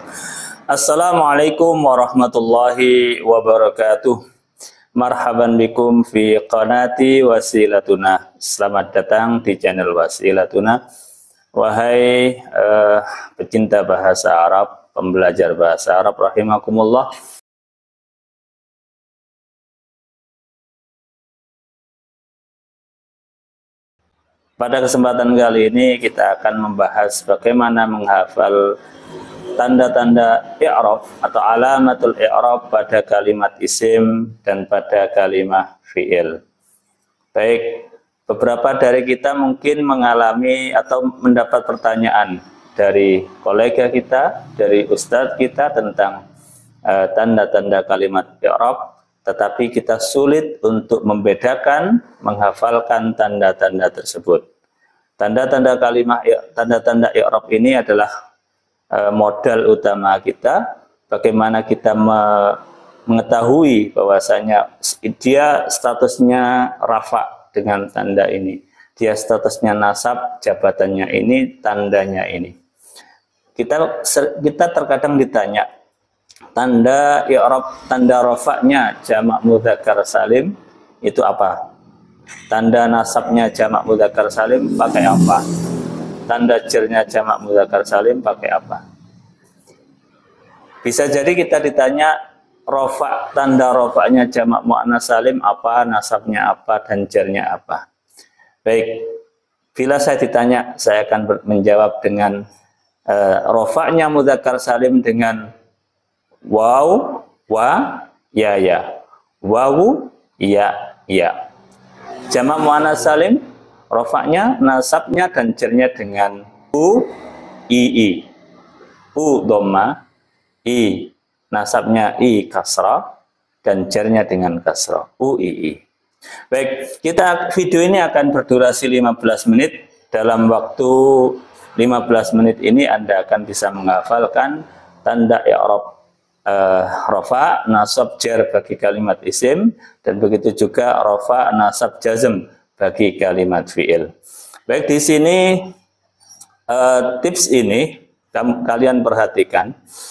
Assalamualaikum warahmatullahi wabarakatuh. Marhaban bikum fi qanati Wasilatuna. Selamat datang di channel Wasilatuna. Wahai pecinta bahasa Arab, pembelajar bahasa Arab rahimakumullah. Pada kesempatan kali ini kita akan membahas bagaimana menghafal tanda-tanda i'rab atau alamatul i'rab pada kalimat isim dan pada kalimat fi'il. Baik, beberapa dari kita mungkin mengalami atau mendapat pertanyaan dari kolega kita, dari ustadz kita tentang tanda-tanda kalimat i'rab, tetapi kita sulit untuk membedakan, menghafalkan tanda-tanda tersebut. Tanda-tanda kalimat, tanda-tanda i'rab ini adalah modal utama kita, bagaimana kita mengetahui bahwasanya dia statusnya rafa dengan tanda ini, dia statusnya nasab, jabatannya ini, tandanya ini. Kita terkadang ditanya, tanda i'rab, tanda rafa'nya jamak mudzakkar salim itu apa? Tanda nasabnya jamak mudzakkar salim pakai apa? Tanda jernya jamak mudzakkar salim pakai apa? Bisa jadi kita ditanya rafa, tanda rafa'nya jamak muannats salim apa, nasabnya apa, dan jernya apa. Baik, bila saya ditanya, saya akan menjawab dengan rafa'nya mudzakkar salim dengan waw, wa, ya, ya. Wawu, ya, ya. Jamak muannats salim, rafa'nya, nasabnya, dan jernya dengan u, i. U dhamma, i nasabnya i kasrah, dan jernya dengan kasrah, u, i. Baik, video ini akan berdurasi 15 menit. Dalam waktu 15 menit ini Anda akan bisa menghafalkan tanda i'rab rafa, nasab, jar bagi kalimat isim, dan begitu juga rafa, nasab, jazm bagi kalimat fi'il. Baik, di sini tips ini kalian perhatikan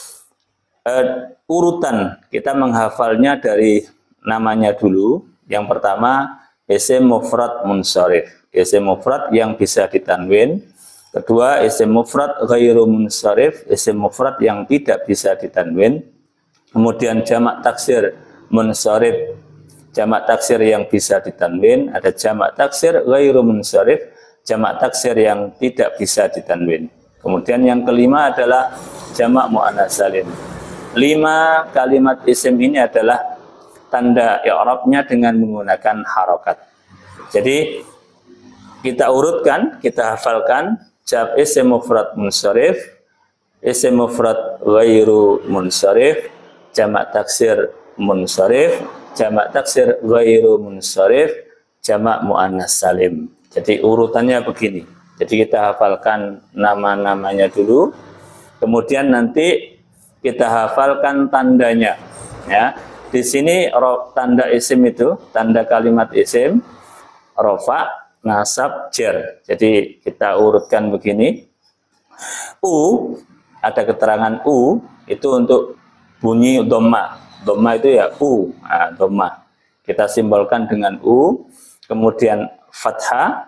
urutan kita menghafalnya dari namanya dulu. Yang pertama isim mufrad munsharif, isim mufrad yang bisa ditanwin. Kedua isim mufrad ghairu munsharif, isim mufrad yang tidak bisa ditanwin. Kemudian jamak taksir munsharif, jamak taksir yang bisa ditanwin. Ada jamak taksir ghairu munsharif, jamak taksir yang tidak bisa ditanwin. Kemudian yang kelima adalah jamak muannats salim. 5 kalimat isim ini adalah tanda i'rabnya dengan menggunakan harokat. Jadi kita urutkan, kita hafalkan isim mufrad munsharif, isim mufrad ghairu munsharif, jamak taksir munsharif, jamak taksir ghairu munsharif, jamak muannats salim. Jadi urutannya begini. Jadi kita hafalkan nama-namanya dulu, kemudian nanti kita hafalkan tandanya. Ya, di sini tanda isim itu, tanda kalimat isim, rafa, nasab, jar. Jadi kita urutkan begini. U, ada keterangan U itu untuk bunyi dhamma. Dhamma itu ya U, dhamma. Kita simbolkan dengan U, kemudian fathah,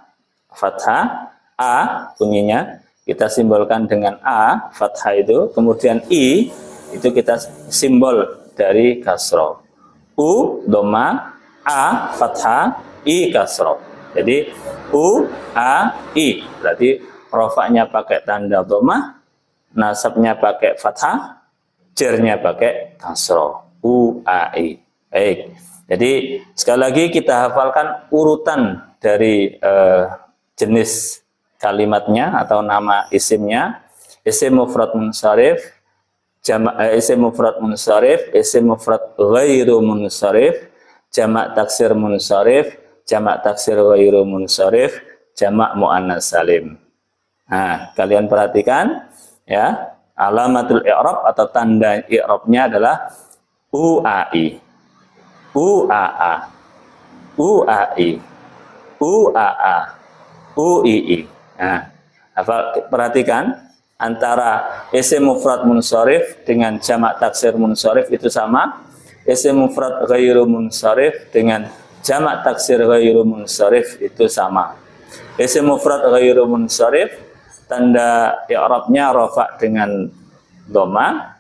A bunyinya, kita simbolkan dengan A, fathah itu, kemudian I, itu kita simbol dari kasroh. U, dhamma, A, fathah, I, kasroh. Jadi U, A, I. Berarti rofaknya pakai tanda dhamma, nasabnya pakai fathah, jernya pakai kasroh, u, a, i. Baik, jadi sekali lagi kita hafalkan urutan dari jenis kalimatnya atau nama isimnya. Isim mufrad munsharif, isim mufrad munsharif, isim mufrad ghairu munsharif, jamak taksir munsharif, jamak taksir ghairu munsharif, jamak muannats salim. Nah, kalian perhatikan ya. Alamatul i'rab atau tanda i'rabnya adalah UAI, UAA, UAI, UAA, UII. Nah, perhatikan antara isim mufrad munsharif dengan jamak taksir munsharif itu sama. Isim mufrad ghairu munsharif dengan jamak taksir ghairu munsharif itu sama. Isim mufrad ghairu munsharif tanda i'rabnya rafa dengan dhamma,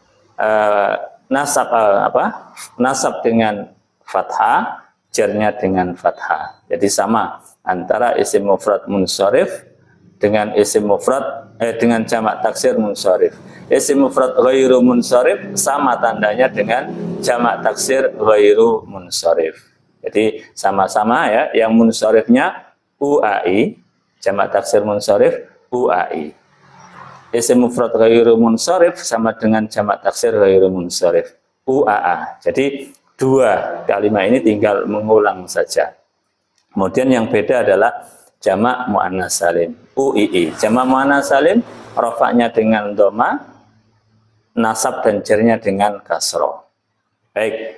nasab dengan fathah, jarnya dengan fathah. Jadi sama antara isim mufrad munsharif dengan isim mufrad dengan jamak taksir munsharif. Isim mufrad ghairu munsharif sama tandanya dengan jamak taksir ghairu munsharif. Jadi sama-sama ya, yang munsharifnya UAI, jamak taksir munsharif UAI. Isim mufrad ghairu munsharif sama dengan jamak taksir ghairu munsharif UAA. Jadi dua kalimat ini tinggal mengulang saja. Kemudian yang beda adalah jamak muannas salim UII. Jamak muannas salim rafa'nya dengan dhamma, nasab dan jarnya dengan kasroh. Baik,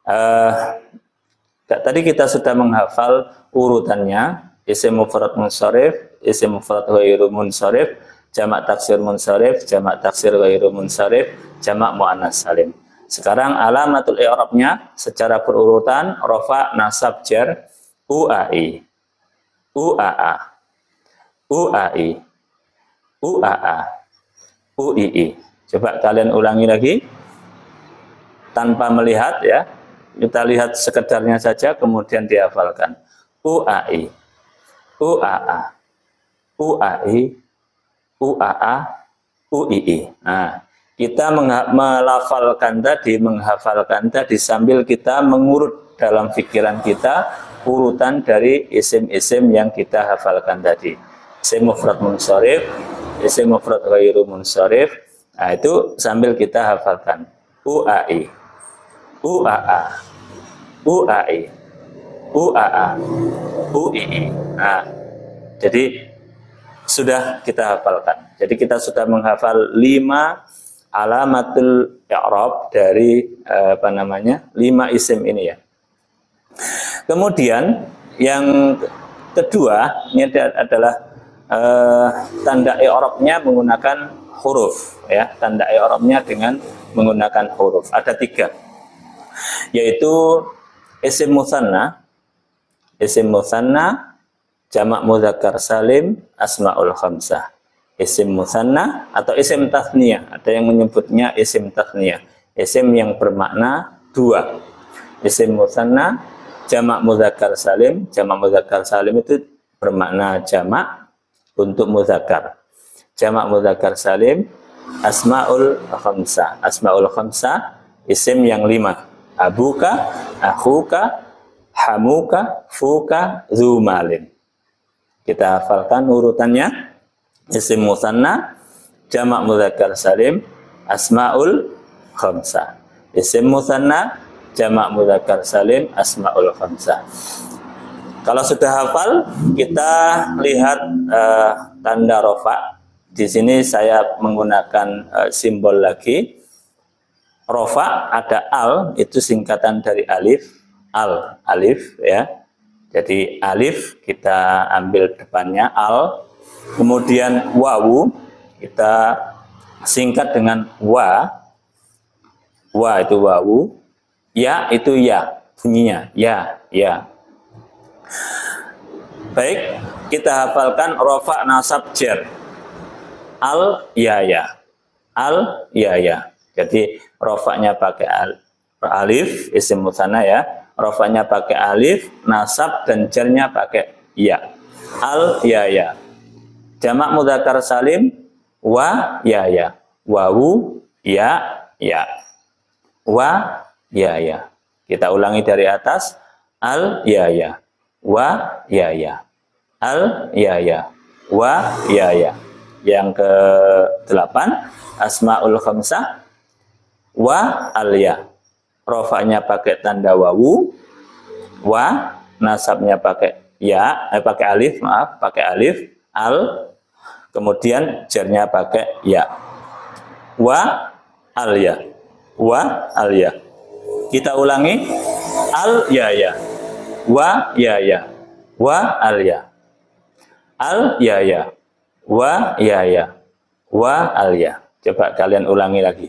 tadi kita sudah menghafal urutannya: isim mufrad munsharif, isim mufrad ghairu munsharif, jamak taksir munsharif, jamak taksir ghairu munsharif, jamak muannas salim. Sekarang alamatul i'rabnya secara berurutan: rafa, nasab, jar, UAI, UAA, UAI, UAA, UII. Coba kalian ulangi lagi tanpa melihat ya. Kita lihat sekedarnya saja kemudian dihafalkan. UAI, UAA, UAI, UAA, UII. Nah, kita menghafalkan tadi sambil kita mengurut dalam pikiran kita urutan dari isim-isim yang kita hafalkan tadi. Isim mufrad munsharif, isim mufrad ghairu munsharif. Nah, itu sambil kita hafalkan. UAI, UAA, UAI, UAA, UII. Nah, jadi sudah kita hafalkan. Jadi kita sudah menghafal 5 alamatul i'rab dari 5 isim ini ya. Kemudian yang kedua ini adalah tanda i'rabnya menggunakan huruf ya. Tanda i'rabnya dengan menggunakan huruf. Ada 3, yaitu isim mutsanna, jamak mudzakkar salim, asmaul khamsah. Isim mutsanna atau isim tasniyah, ada yang menyebutnya isim tasniyah, isim yang bermakna 2. Isim mutsanna, jamak mudzakkar salim. Jamak mudzakkar salim itu bermakna jamak untuk mudzakkar. Jamak mudzakkar salim, asmaul khamsah. Asmaul khamsah isim yang 5. Abuka, akhuka, hamuka, fuka, zumalin. Kita hafalkan urutannya: isim mutsanna, jamak mudzakkar salim, asmaul khamsah. Isim mutsanna, jamak mudzakkar salim, asmaul khamsah. Kalau sudah hafal, kita lihat tanda rafa. Di sini saya menggunakan simbol lagi. Rafa ada al, itu singkatan dari alif, alif ya. Jadi alif kita ambil depannya al, kemudian wawu kita singkat dengan wa itu wawu, ya itu ya bunyinya, ya. Baik, kita hafalkan rafa, nasab, jar. Al ya. Al ya. Jadi rafa'nya pakai alif, isim mutsanna ya. Rafa'nya pakai alif, nasab dan jarnya pakai ya. Al ya. Jamak mudzakkar salim, wa ya. Wawu ya. Wa ya. Kita ulangi dari atas. Al ya. Wa ya. Al ya. Wa ya. Yang ke-8 asmaul khamsah, wa alya. Rafa'nya pakai tanda wawu, wa nasabnya pakai ya, pakai alif, al, kemudian jarnya pakai ya. Wa alya. Kita ulangi. Al ya. Wa ya. Wa alya. Al ya. Wa ya. wa al ya. Coba kalian ulangi lagi.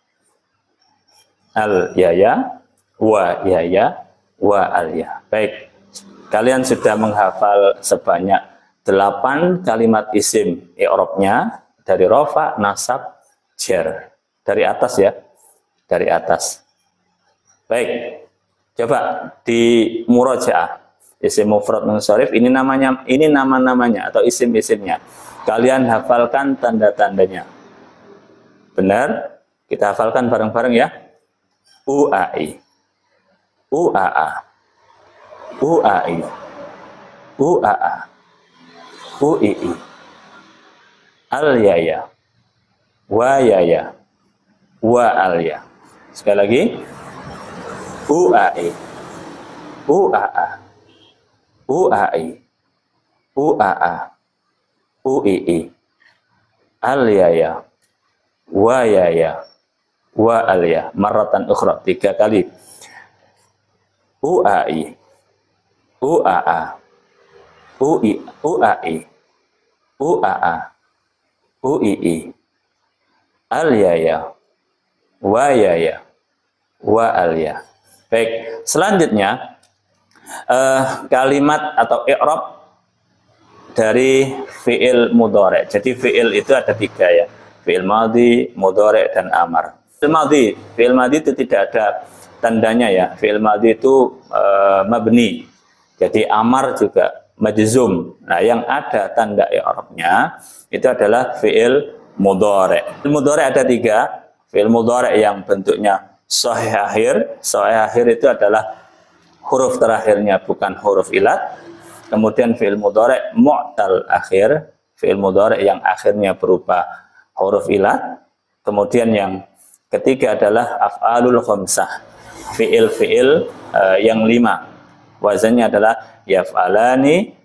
Al ya ya, wa ya ya, wa al ya. Baik. Kalian sudah menghafal sebanyak 8 kalimat isim i'rabnya dari rafa, nasab, jar. Dari atas ya. Dari atas. Baik. Coba di murojaah. Isim mufrad munsharif ini nama-namanya atau isim-isimnya. Kalian hafalkan tanda-tandanya. Benar? Kita hafalkan bareng-bareng ya. UAI, UAA, UAI, UAA, UII, Al-Yaya, Wa-Yaya, Wa-Al-Ya. Sekali lagi. UAI, UAA, UAI, UAA, UII, Al-Yaya, Wa-Yaya, Wa-Al-Ya. Marratan ukhra, 3 kali. UAI, UAA, UAI, UAA, UII, Al-Yaya, Wa-Yaya, Wa-Al-Ya. Baik, selanjutnya kalimat atau i'rab dari fi'il mudhari'. Jadi fi'il itu ada 3 ya. Fi'il madhi, mudhari' dan amar. Fi'il madhi itu tidak ada tandanya ya. Fi'il madhi itu mabni. Jadi amar juga majzum. Nah, yang ada tanda i'rabnya itu adalah fi'il mudhari'. Fi'il mudhari' ada 3. Fi'il mudhari' yang bentuknya sahih akhir. Sahih akhir itu adalah huruf terakhirnya bukan huruf ilat. Kemudian fi'il mudhari' mu'tal akhir. Fi'il mudhari' yang akhirnya berupa huruf ilat. Kemudian yang ketiga adalah af'alul khamsah. Fi'il yang 5. Wazannya adalah yaf'alani,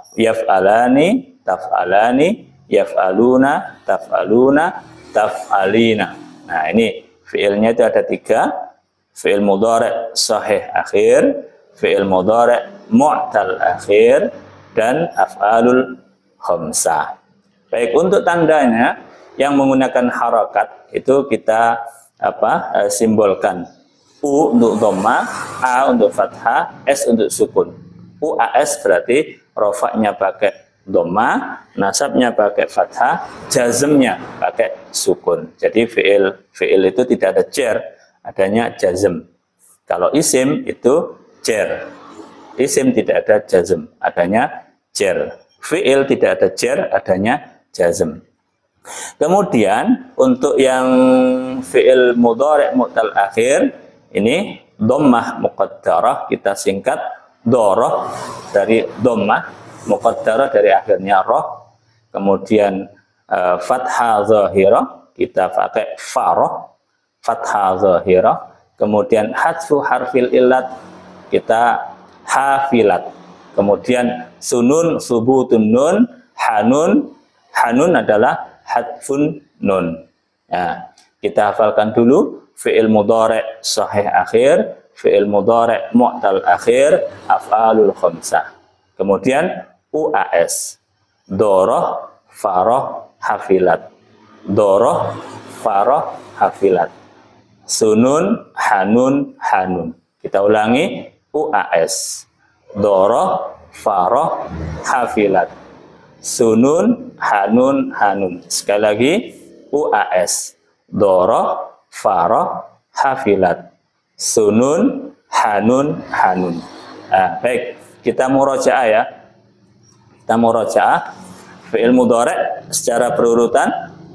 yaf'alani, taf'alani, yaf'aluna, taf'aluna, taf'alina. Nah, ini fi'ilnya itu ada 3. Fi'il mudhari' sahih akhir, fi'il mudhari' mu'tal akhir, dan af'alul khamsah. Baik, untuk tandanya yang menggunakan harakat itu kita simbolkan. U untuk dhamma, A untuk fathah, S untuk sukun. UAS berarti rofaknya pakai dhamma, nasabnya pakai fathah, jazmnya pakai sukun. Jadi fi'il itu tidak ada jar, adanya jazm. Kalau isim itu jar. Isim tidak ada jazm, adanya jar. Fi'il tidak ada jar, adanya jazm. Kemudian untuk yang fi'il mudhari' mu'tal akhir ini dhammah muqaddarah kita singkat doroh dari dhammah, muqaddarah dari akhirnya roh, kemudian fathah zahirah kita pakai faroh, fathah zahirah, kemudian hadfu harfil illat kita hafilat, kemudian sunun subutun nun, hanun adalah hadfun nun. Nah, kita hafalkan dulu fi'il mudhari' sahih akhir, fi'il mudhari' mu'tal akhir, af'alul khamsah. Kemudian UAS, doroh, faroh, hafilat. Doroh, faroh, hafilat. Sunun, hanun. Kita ulangi, UAS, doroh, faroh, hafilat. Sunun, hanun. Sekali lagi, UAS, doroh, faroh, hafilat. Sunun, hanun. Nah, baik, kita murojaah ya. Kita murojaah fi'il mudhari' secara berurutan.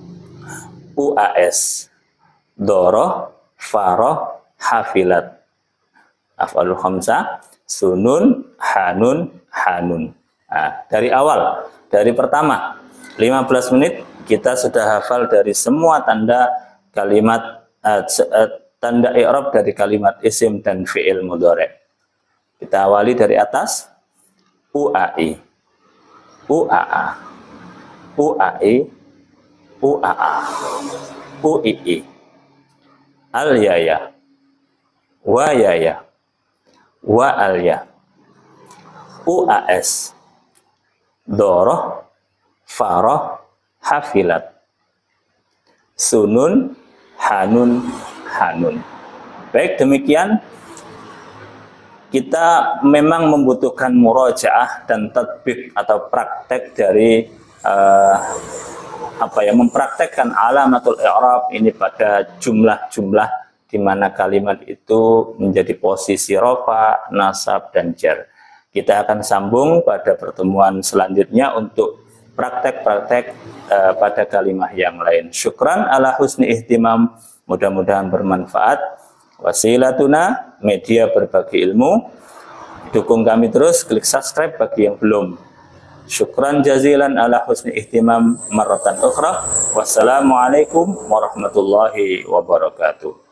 UAS, doroh, faroh, hafilat. Af'alul khamsah, sunun, hanun. Nah, dari awal, dari pertama 15 menit kita sudah hafal dari semua tanda kalimat tanda i'rab dari kalimat isim dan fi'il mudhari'. Kita awali dari atas. UAI, UAA, UAI, UAA, UII, Al-Yaya, Wa-Yaya, Wa-Al-Ya, UAS, doroh, faroh, hafilat. sunun, hanun, hanun. Baik, demikian kita memang membutuhkan murojaah dan tatbik atau praktek dari mempraktekkan alamatul i'rab ini pada jumlah-jumlah di mana kalimat itu menjadi posisi rafa, nasab, dan jar. Kita akan sambung pada pertemuan selanjutnya untuk praktek-praktek pada kalimat yang lain. Syukran ala husni ihtimam, mudah-mudahan bermanfaat. Wasilatuna, media berbagi ilmu. Dukung kami terus, klik subscribe bagi yang belum. Syukran jazilan ala husni ihtimam marratan ukhra. Wassalamualaikum warahmatullahi wabarakatuh.